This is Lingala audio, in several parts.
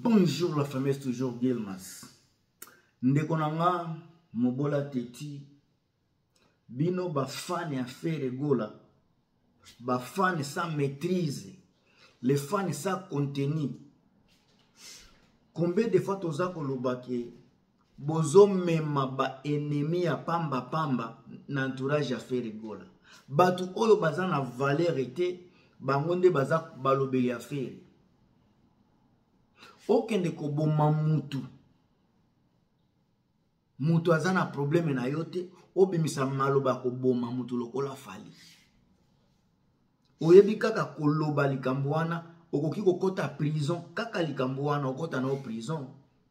Bonjour la famille, c'est toujours Gilmas. Ndekonanga Mobola Teti. Bino bafani à faire gola. Bafani sans maîtrise. Les fans sans contenu. Combien de fois toza kolobake bozo mema ba ennemi ya pamba pamba na entourage à faire gola. Batu oyo baza na valeur ete bangonde baza balobeli ya faire. Okende koboma mutu aza na problème na yote obimisa maloba koboma mutu lokola fali. Oyebi kaka koloba likambo wana okoki kokota prison kaka likambo wana okota na prison.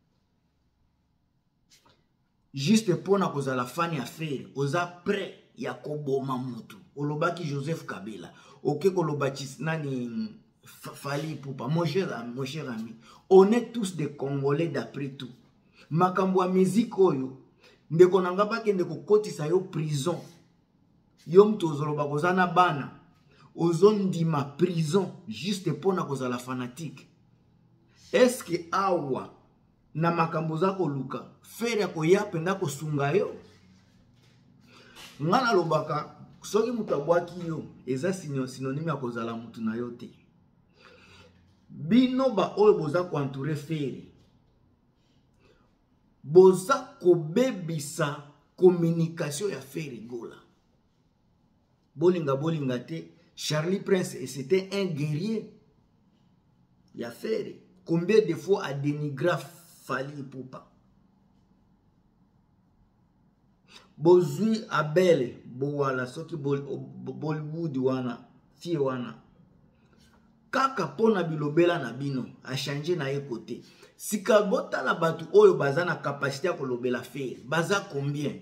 Juste pona kozala fani affaire oza prêt ya koboma mutu. Olobaki Joseph Kabila. Oke koloba nani Fali Poupa, mon cher ami, on est tous des Congolais d'après tout. Makambo musique oyo, ndeko nanga ba kende ko kotisa yo prison. Yo mtozoloba kozana bana. Ozondima prison juste pona kozala fanatique. Est-ce que awa na makambo za koluka fere ko yapenda ko sunga yo? Ngana lobaka soki mutabwaki yo eza synonyme ya kozala mutu na yo te. Bino ba oyo boza ko entourer fere. Boza ko bebisa communication ya fere gola. Bolinga te. Charlie Prince, c'était un guerrier. Il a fait. Combien de fois a dénigré Fali Poupa? Bozui Abel, Boala, Soki Bollywood wana, Fie wana. Kaka pona bilobela na bino, a changé na ye côté. Si kabota la batu oyo baza na capacité à kolobela faire, baza combien?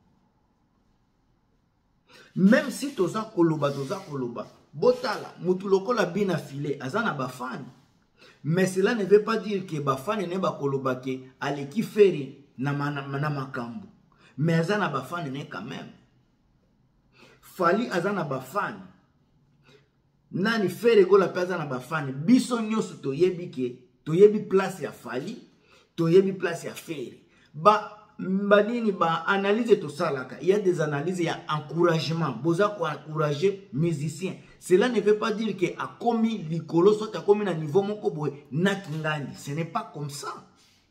Même si toza koloba, botala, mutu lokola bina filé, azana bafani. Mais cela ne veut pas dire que bafani ne ba koloba ke aleki feri na makambu. Mais azana bafani ne quand même. Fali azana bafani. Nani fere gola pe azana bafani. Biso nyoso toyebi ke, toyebi place ya Fali, toyebi place ya feri. Banini ba analyse to salaka. Il y a des analyses, il y a encouragement. Boza ko encourager musiciens. Cela ne veut pas dire que a commis likolo soit a commis na niveau moko boy nakingani. Ce n'est pas comme ça.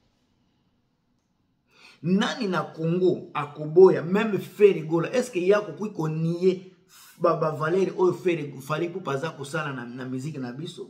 Nani na Congo akoboya même faire gola. Est-ce qu'il y a kokui ko nier baba Valeri o faire Fali Poupa za ko sala na musique na biso?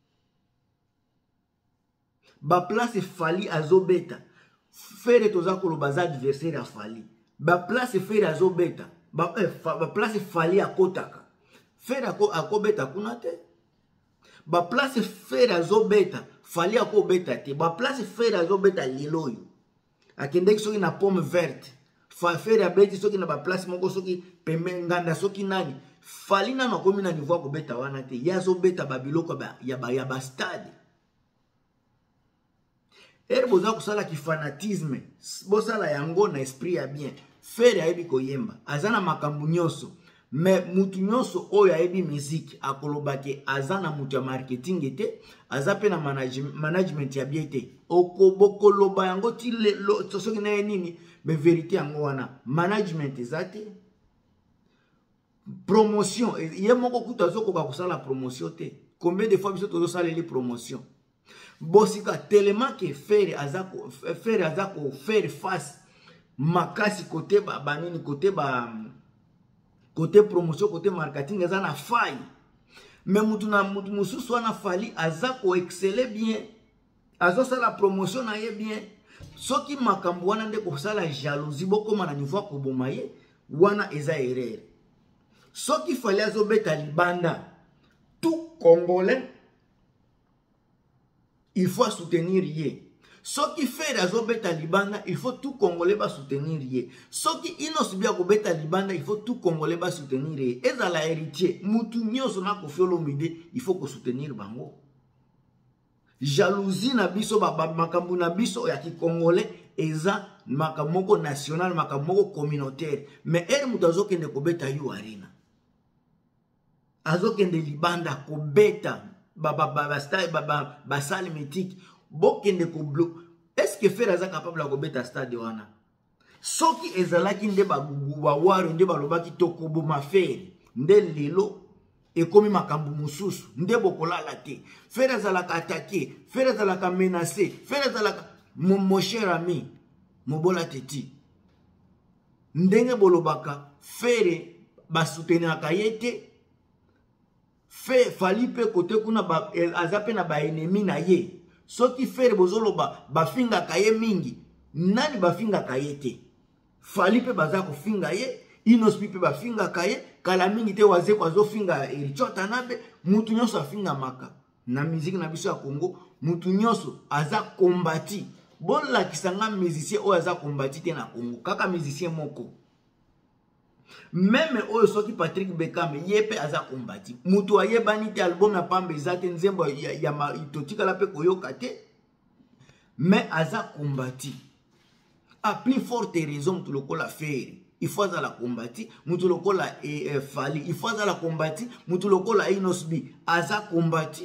Ba place Fali azobeta. Faire toza koloba za adversaire a Fali. Ba place faire azobeta. Ba place Fali akotaka. Faire akobeta kuna te. Ba place faire azobeta. Fali akobeta te. Ba place faire azobeta liloyo. Akende soki na pomme verte. Faire abeti soki na ba place moko soki pembe nganda soki nani. Fali na nakomi na niveau akobeta wana te. Ya azobeta babiloko ya ba stade. Er boza kusala ki fanatisme, bosala yango na esprit ya bien. Fere ayebi koyemba, azana makambu nyoso. Mais mutu nyoso oyo ayebi musique akolobake azana mutu ya marketing ete, azape na management ya bien te. Okobokoloba yango ti soki na nini, be vérité yango wana. Management ezate. Promotion, ye moko kuta zokoka kusala promotion te. Combien de fois biso tozo saleli promotion? Bosika tellement que faire azako faire face makasi côté banini côté promotion côté marketing azana faille. Mais mutu mususu wana Fali azako exceller bien. Azo sala promotion na ye bien. Soki makambo wana nde ko sala jalousie bokoma na niveau ko bomaye wana eza erreur. Soki Fali azobeta libanda tout Congolais il faut soutenir yé. Ce qui fait la beta libanda, il faut tout Congolais ba soutenir yé. Ce qui inosibia ko beta libanda, il faut tout Congolais ba soutenir yé. Eza la héritier, mutu nyoso na ko fiolo mide, il faut ko soutenir bango. Jalousie na biso makambu na biso ya ki Congolais eza makamoko national, makamoko communautaire. Mais elle mutu azokende ko beta yu arena. Azokende libanda ko beta basali mythique bokende ko blo. Est-ce que Fer aza capable de beta stade wana? Soki ezalaki nde ba waro nde balobaki tokobo mafere nde lelo ekomi makambu mususu nde bokolala te. Fer azalaka attaqué, Fer azalaka menacé, Fer azalaka mon cher ami mobola teti. Ndenge bolobaka Fer basoutenaka yete. Fer fali pe kote kuna azape na ba ennemi na ye. Soki Fer bozoloba bafinga kaye mingi, nani bafinga kaye te? Fali pe baza ko finga ye, Inospi pe bafinga kaye, kala mingi te waze kwa zo finga Erichota nabe, mutu nyonso afinga maka. Na musique na biso ya Congo, mutu nyonso aza kombati. Bon la kisanga musicien o aza kombati te na Congo, kaka musicien moko. Même oyo soki Patrick Bekame yepe aza kombati. Mutu ayebani te album na pambe ezate nzembo ya ma itotika la pe koyoka te. Mais aza kombati. A plus forte raison mutu lokola Fer. Il faut aza la kombati. Mutu lokola Fali. Il faut aza la kombati. Mutu lokola Inosbi. Aza kombati.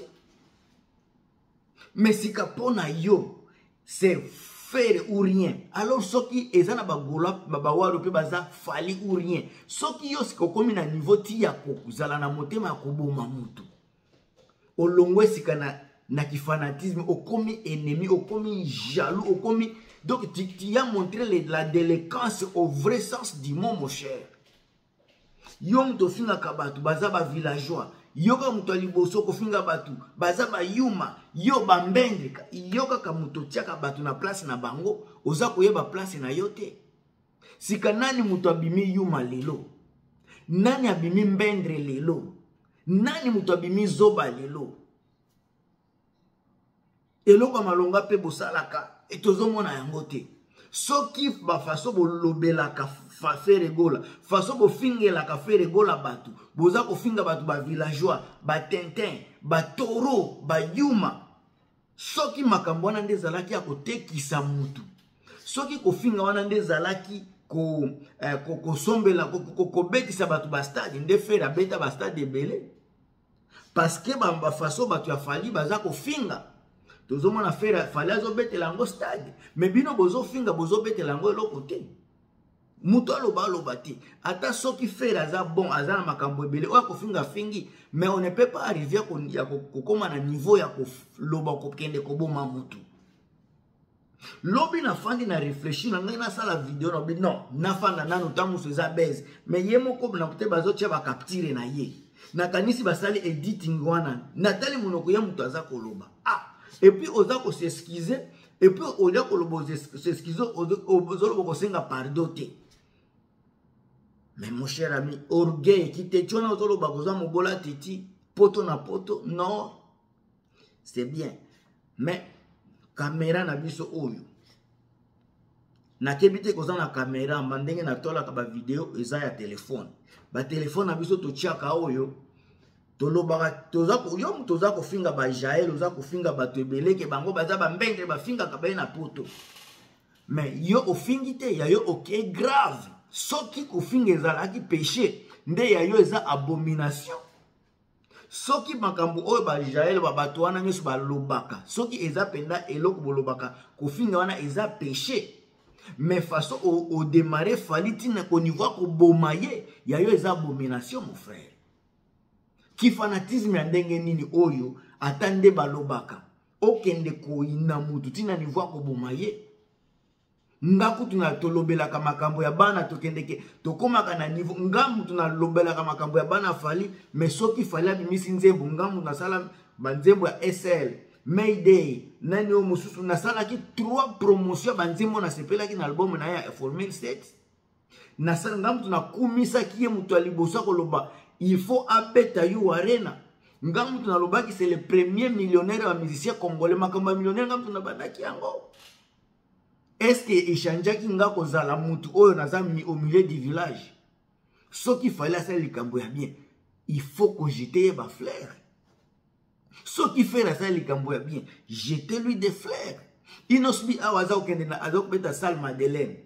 Mais si kapona yo, c'est Fer ou rien. Alors soki ezana bagola babawaro pe baza Fali ou rien. Soki yo sikokomi na niveau ti ya kokuzala na motema ya koboma mutu. Olongwe sikana na kifanatisme, okomi ennemi, okomi jaloux, okomi. Donc tu as montré la délinquance au vrai sens du mot, mon cher. Yo muto finga kabatu baza ba villageois. Yo ka muto liboso ko finga batu baza ba yuma. Yo bambendre yo ka muto tiaka batu na place na bango oza koyeba place na yote. Sika nani muto abimi yuma lelo? Nani abimi mbendre lelo? Nani muto abimi zoba lelo? Eloko malonga pe bosalaka etozomona yango te. Soki ba faso bolobelaka Fer egola, faso bo fingelaka Fer egola batu, boza ko finga batu ba villageois, ba tintin, ba toro, ba yuma. Soki makambo wana nde zalaki ya kotekisa mutu. Soki ko finga wana nde zalaki ko sombela ko betisa batu ba stade nde Fer abeta ba stade ebele. Parce que ba faso batu ya Fali baza ko finga. Tozomona Fer Fali azobetela ngo stade, mais bino bozo finga bozo betela ngo eloko te. Mutu aloba te. Ata soki Fer aza bon, aza na makambo ebele oya kofinga fingi, mais on ne peut pas arriver à kokoma na niveau ya koloba kokende koboma mutu. Lobi na fandi na réfléchir na ngai na sala vidéo na bi non, na fanda nanu tamu seza base, mais ye moko na kote bazo tia ba capture na ye. Na kanisi basali editing wana, natali monoko ya mutu aza koloba. Ah, et puis oza ko s'excuser, et puis oza koloba s'excuser, oza ko senga pardon te. Mais mon cher ami, orgueil qui te tient dans le bagoza mobola titi, poto na poto, non, c'est bien. Mais caméra na biso oyo. Na kebite koza na caméra, mandenge na tola ka ba vidéo eza ya téléphone. Ba téléphone na biso to tiaka oyo. Tolobaka toza ko yo toza ko finga ba Jael, oza ko finga ba tebeleke bango baza ba mbenge ba finga ka ba na poto. Mais yo ofingite ya yo ok grave. Soki kofinga ezalaki péché, nde ya yo eza abomination. Soki makambo oyo ba Jael ba bato wana nyoso ba lobaka, soki eza penda eloko bolobaka, kofinga wana eza péché. Mais façon au démarrer Fali tina ko niveau ko bomaye, ya yo eza abomination mon frère. Ki fanatisme ya ndenge nini oyo atande balobaka. Okende ko ina mutu tina niveau ko bomaye. Ngaku tunatolobelaka makambo ya bana tokendeke tokomaka na niveau ngamu tunalobelaka makambo ya bana Fali, mais soki Fali abimisi nzembo ngamu nasala banzembo ya SL Mayday nani o mususu nasalaki 3 promotion banzembo na sepelaki na album na ya Formel 7 nasala ngamu tunakumisa kiye mutu alibosa koloba il faut abeta yu arena ngamu tunalobaki c'est le premier millionnaire wa musicien congolais makambo ya millionnaire ngamu tunabandaki yango. Est-ce que échangeaki nga kozala mutu oyo naza au milieu du village? Ce qu'il fallait c'est likambo ya bien. Il faut que jeter ba fleurs. Ce qui fait la salle likambo ya bien, jetez-lui des fleurs. Inosbi awaza okende na azok beta salle Madeleine.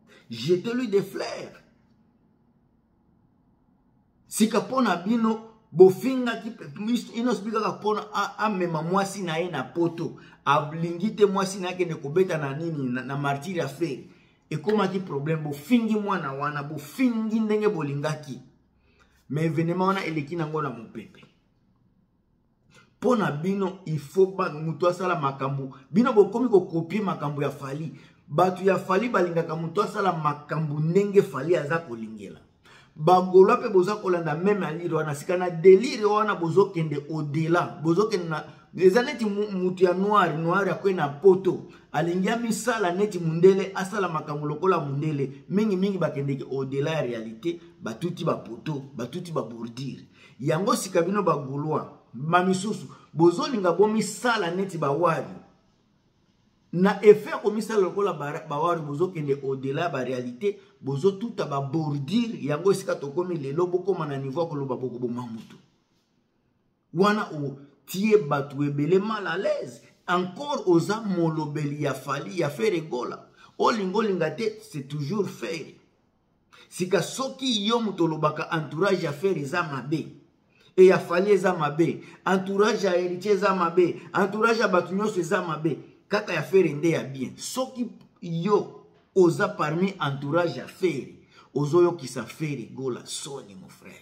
Jetez-lui des fleurs. Si kapona bino bofinga ki inospika ka pona amema mwasi na ye na poto ablingite mwasi na yake ne kobeta na nini na martiri ya feri ekomaki problème bofingi mwana wana bofingi ndenge bolingaki mais événement wana eleki nango na mopepe pona bino il faut ba mutu asala makambo bino bokomi ko copier makambo ya Fally batu ya Fally balingaka mutu asala makambo ndenge Fally aza kolingela bagolo pe boza kolanda même aliro wana sikana délire wana bozo kende au-delà bozo kende na les aneti mutu ya noir ya kwena poto alingia misala neti mundele asala makambo lokola mundele mingi bakendeke au-delà ya réalité batuti ba poto batuti ba bourdir yango sikabino bagolwa mamisusu bozo linga bomi sala neti ba wari na effet comme ça lokola bawari bozo kende au-delà ba réalité bozo tout ba bordir yango esika tokomi lelo bokoma na niveau ko loba boko bomamutu wana o tie batu ebele mal à l'aise encore oza molobeli ya Fally ya faire gola olingo lingate c'est toujours faire sika soki yo mutolobaka entourage ya faire eza mabe et ya Fally eza mabe entourage ya héritier eza mabe entourage ya batu nyonso eza mabe kaka ya faire nde ya bien soki yo oza parmi entourage ya faire ozoyo kisa faire gola soni mon frère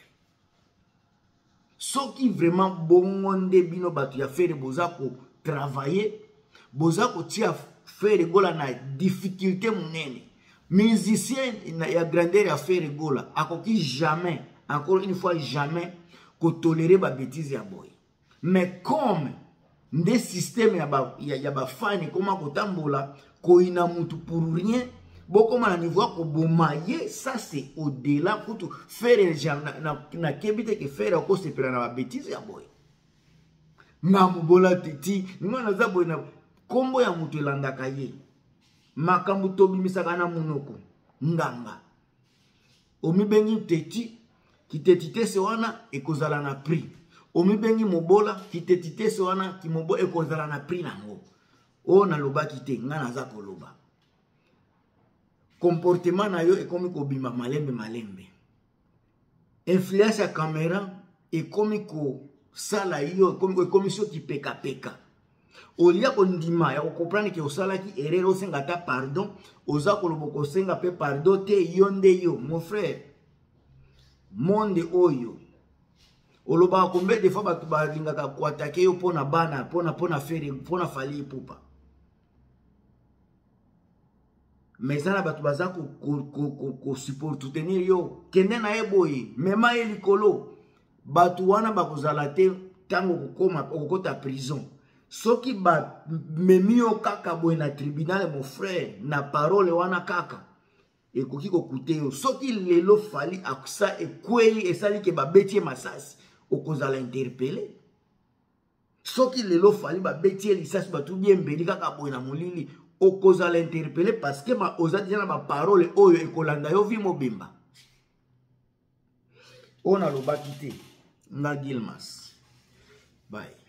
soki vraiment bongonde bino batu ya faire boza ko travailler boza ko tia faire gola na difficulté munene musicien ya grandeur ya faire gola akoki jamais encore une fois jamais ko tolérer ba bêtise ya boy mais comme des systèmes ya ba fani koma kotambola ko ina mutu pour rien bokoma na niveau ko bomaye ça c'est au-delà pour tout faire na kebite ke faire ko sepela na ba bêtise ya boy ngamu bola titi ngona za boy na kombo ya mutu elandaka ye makambu tobimisaka na munoko nganga omibengi teti kitetite se wana ekozala na prix omibengi mobola kitetite se wana kimobo ekozala na prix nango o na loba kite ngana za koloba comportement na yo ekomi kobima malembe influence ya caméra ekomi ko sala yo ekomi so ki peka olia ko ndima ya ko comprendre que osala ki erreur osenga ta pardon oza kolobo ko senga pe pardon te yonde yo mon frère monde oyo oloba combien de fois batu balingaka ko attaquer yo pona bana pona faire pona Fally pupa mais ça na batu baza ko support soutenir yo kende na eboyi mema elikolo batu wana bakozala te tango kokoma kokota prison soki ba memio kaka boy na tribunal mon frère na parole wana kaka ekoki kokute yo soki lelo Fally akusa ekweli esali ke babetie masasi okozala interpeller soki lelo Fally babetie lisasi batu bien mbeli kaka boy na molili okozala interpeller parce que ma ozati na ba parole oyo ekolanda yo vi mobimba ona lobaki te na Gilmas bye.